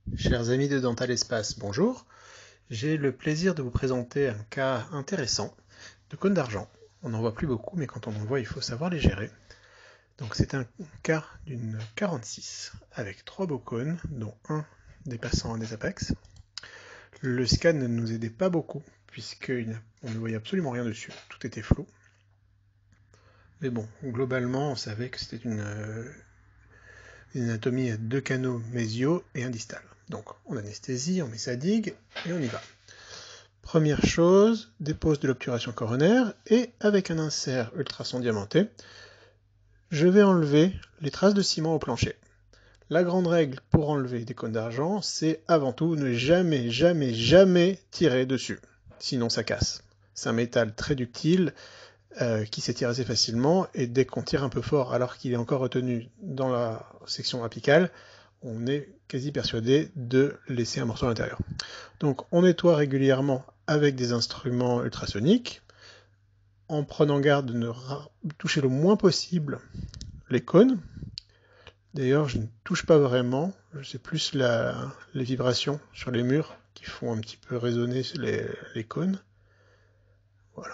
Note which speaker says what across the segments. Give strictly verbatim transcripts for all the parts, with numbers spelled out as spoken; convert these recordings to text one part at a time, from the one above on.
Speaker 1: Chers amis de Dental Espace, bonjour. J'ai le plaisir de vous présenter un cas intéressant de cône d'argent. On n'en voit plus beaucoup, mais quand on en voit, il faut savoir les gérer. Donc c'est un cas d'une quarante-six avec trois beaux cônes, dont un dépassant un des apex. Le scan ne nous aidait pas beaucoup, puisqu'on ne voyait absolument rien dessus, tout était flou. Mais bon, globalement, on savait que c'était une, une anatomie à deux canaux mésiaux et un distal. Donc on anesthésie, on met sa digue et on y va. Première chose, dépose de l'obturation coronaire et avec un insert ultrason diamanté, je vais enlever les traces de ciment au plancher. La grande règle pour enlever des cônes d'argent, c'est avant tout ne jamais, jamais, jamais tirer dessus, sinon ça casse. C'est un métal très ductile euh, qui s'étire assez facilement et dès qu'on tire un peu fort alors qu'il est encore retenu dans la section apicale, on est quasi persuadé de laisser un morceau à l'intérieur. Donc on nettoie régulièrement avec des instruments ultrasoniques, en prenant garde de ne toucher le moins possible les cônes. D'ailleurs, je ne touche pas vraiment, c'est plus la, les vibrations sur les murs qui font un petit peu résonner les, les cônes. Voilà.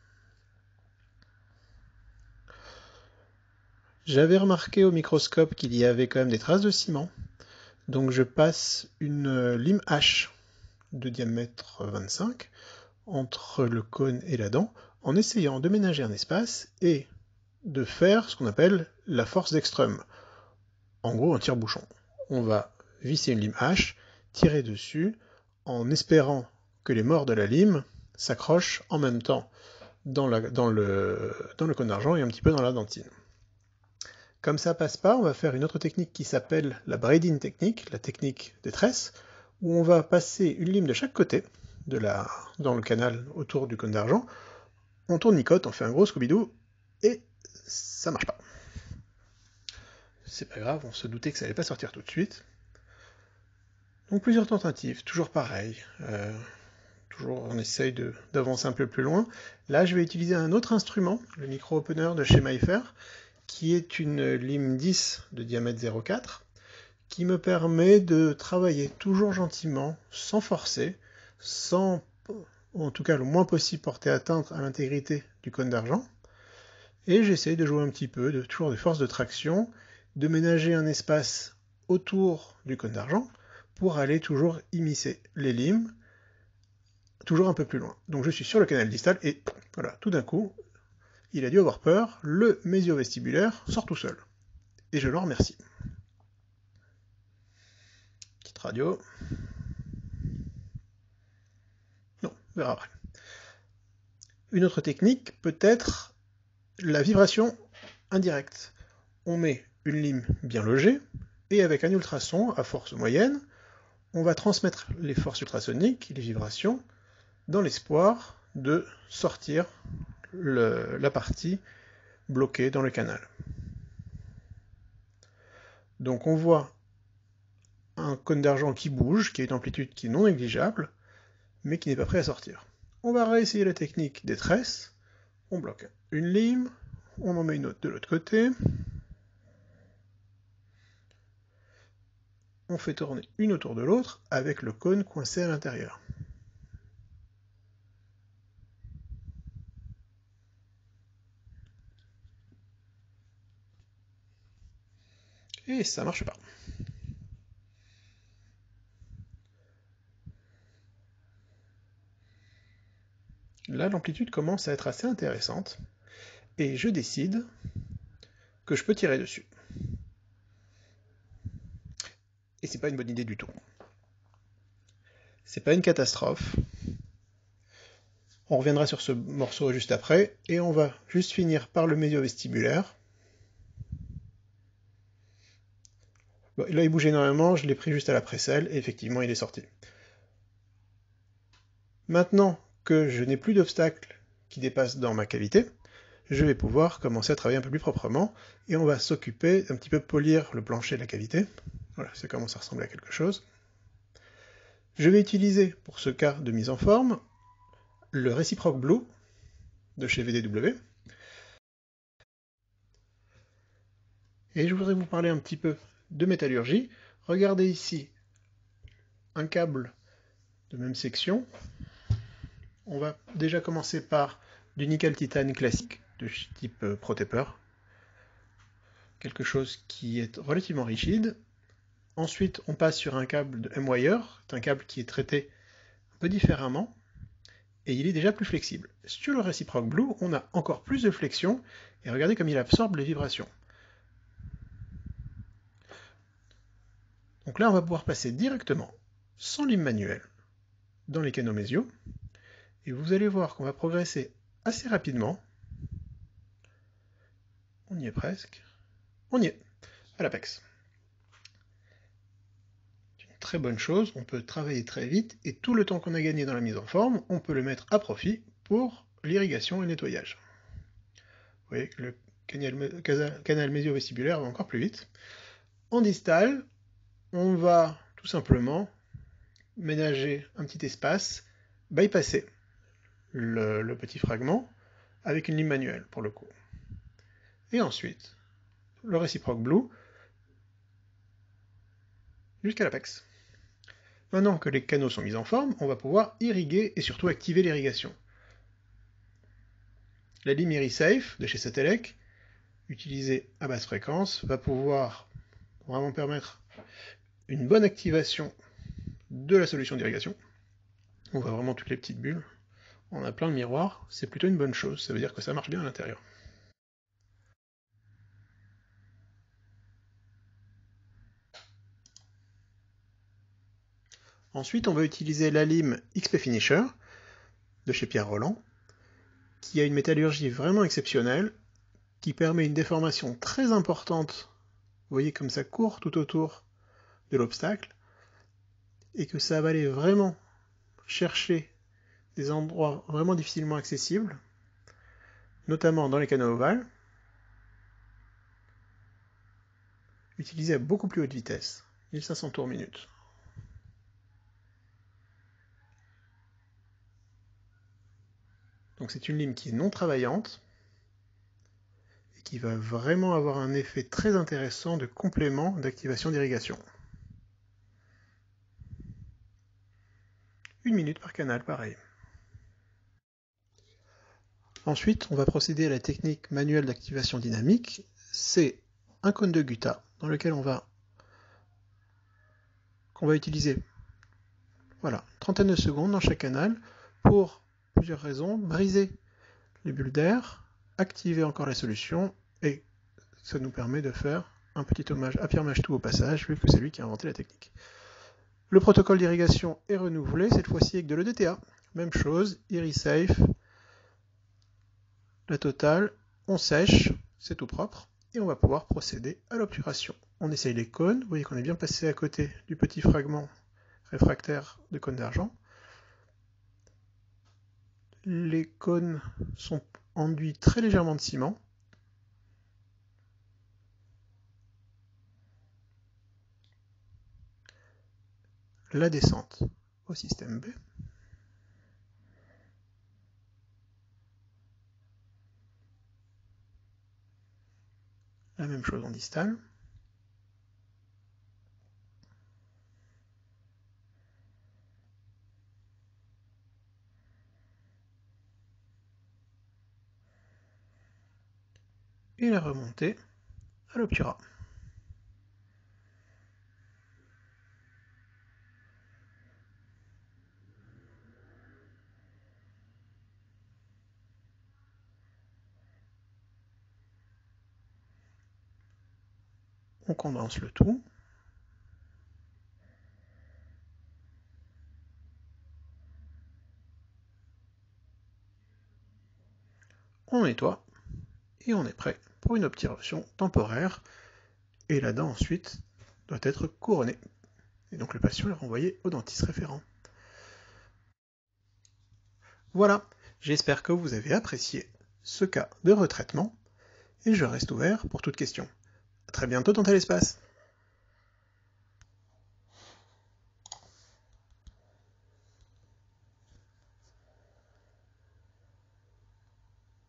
Speaker 1: J'avais remarqué au microscope qu'il y avait quand même des traces de ciment, donc je passe une lime H de diamètre vingt-cinq entre le cône et la dent, en essayant de ménager un espace et de faire ce qu'on appelle la force d'Ekström. En gros, un tire-bouchon. On va visser une lime H, tirer dessus, en espérant que les morts de la lime s'accrochent en même temps dans, la, dans, le, dans le cône d'argent et un petit peu dans la dentine. Comme ça passe pas, on va faire une autre technique qui s'appelle la braiding technique, la technique des tresses, où on va passer une lime de chaque côté de la, dans le canal autour du cône d'argent. On tournicote, on fait un gros Scooby-Doo, et ça marche pas. C'est pas grave, on se doutait que ça allait pas sortir tout de suite. Donc plusieurs tentatives, toujours pareil. Euh, toujours on essaye d'avancer un peu plus loin. Là, je vais utiliser un autre instrument, le micro-opener de chez Mayfair, qui est une lime dix de diamètre zéro virgule quatre, qui me permet de travailler toujours gentiment, sans forcer, sans, en tout cas le moins possible, porter atteinte à l'intégrité du cône d'argent. Et j'essaye de jouer un petit peu, de, toujours des forces de traction, de ménager un espace autour du cône d'argent pour aller toujours immiscer les limes, toujours un peu plus loin. Donc je suis sur le canal distal et voilà, tout d'un coup, il a dû avoir peur, le mésio-vestibulaire sort tout seul. Et je l'en remercie. Petite radio. Non, on verra après. Une autre technique peut être la vibration indirecte. On met une lime bien logée, et avec un ultrason à force moyenne, on va transmettre les forces ultrasoniques, les vibrations, dans l'espoir de sortir le, la partie bloquée dans le canal. Donc on voit un cône d'argent qui bouge, qui a une amplitude qui est non négligeable, mais qui n'est pas prêt à sortir. On va réessayer la technique des tresses. On bloque une lime, on en met une autre de l'autre côté. On fait tourner une autour de l'autre avec le cône coincé à l'intérieur. Et ça marche pas. Là, l'amplitude commence à être assez intéressante, et je décide que je peux tirer dessus. Et c'est pas une bonne idée du tout. C'est pas une catastrophe. On reviendra sur ce morceau juste après, et on va juste finir par le mésio-vestibulaire. Bon, là, il bouge énormément, je l'ai pris juste à la précelle, et effectivement, il est sorti. Maintenant que je n'ai plus d'obstacles qui dépassent dans ma cavité, je vais pouvoir commencer à travailler un peu plus proprement, et on va s'occuper d'un petit peu polir le plancher de la cavité. Voilà, ça commence à ressembler à quelque chose. Je vais utiliser, pour ce cas de mise en forme, le Reciproc Blue de chez V D W. Et je voudrais vous parler un petit peu de métallurgie. Regardez ici un câble de même section. On va déjà commencer par du nickel titane classique de type ProTaper, quelque chose qui est relativement rigide. Ensuite, on passe sur un câble de M-Wire, c'est un câble qui est traité un peu différemment, et il est déjà plus flexible. Sur le Reciproc Blue, on a encore plus de flexion, et regardez comme il absorbe les vibrations. Donc là, on va pouvoir passer directement, sans lime manuelle, dans les canaux mésiaux, et vous allez voir qu'on va progresser assez rapidement. On y est presque. On y est, à l'apex. C'est une très bonne chose, on peut travailler très vite, et tout le temps qu'on a gagné dans la mise en forme, on peut le mettre à profit pour l'irrigation et le nettoyage. Vous voyez que le canal, canal mésio-vestibulaire va encore plus vite. En distal, on va tout simplement ménager un petit espace, bypasser le, le petit fragment avec une lime manuelle pour le coup. Et ensuite, le Reciproc Blue jusqu'à l'apex. Maintenant que les canaux sont mis en forme, on va pouvoir irriguer et surtout activer l'irrigation. La lime IriSafe de chez Satelec, utilisée à basse fréquence, va pouvoir vraiment permettre une bonne activation de la solution d'irrigation. On voit vraiment toutes les petites bulles. On a plein de miroirs, c'est plutôt une bonne chose, ça veut dire que ça marche bien à l'intérieur. Ensuite, on va utiliser la lime X P Finisher de chez Pierre Rolland, qui a une métallurgie vraiment exceptionnelle, qui permet une déformation très importante. Vous voyez comme ça court tout autour de l'obstacle, et que ça va aller vraiment chercher des endroits vraiment difficilement accessibles, notamment dans les canaux ovales, utilisé à beaucoup plus haute vitesse, mille cinq cents tours minute. Donc c'est une lime qui est non travaillante, et qui va vraiment avoir un effet très intéressant de complément d'activation d'irrigation. Une minute par canal, pareil. Ensuite, on va procéder à la technique manuelle d'activation dynamique. C'est un cône de gutta dans lequel on va qu'on va utiliser voilà, une trentaine de secondes dans chaque canal pour plusieurs raisons. Briser les bulles d'air, activer encore la solution, et ça nous permet de faire un petit hommage à Pierre Machetou au passage, vu que c'est lui qui a inventé la technique. Le protocole d'irrigation est renouvelé, cette fois-ci avec de l'E D T A. Même chose, IriSafe, la totale, on sèche, c'est tout propre, et on va pouvoir procéder à l'obturation. On essaye les cônes, vous voyez qu'on est bien passé à côté du petit fragment réfractaire de cône d'argent. Les cônes sont enduits très légèrement de ciment. La descente au système B. La même chose en distal. Et la remontée à l'obturat. On condense le tout. On nettoie et on est prêt pour une obturation temporaire. Et la dent ensuite doit être couronnée. Et donc le patient est renvoyé au dentiste référent. Voilà, j'espère que vous avez apprécié ce cas de retraitement et je reste ouvert pour toute question. A très bientôt dans Telespace.